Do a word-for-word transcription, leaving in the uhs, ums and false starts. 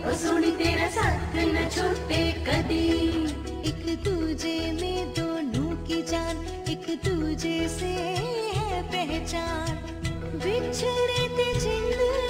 ओ सोनी तेरा साथ न छूटे कदी। एक दूजे में दोनों की जान, एक दूजे से है पहचान, बिछड़े थे जिंदगी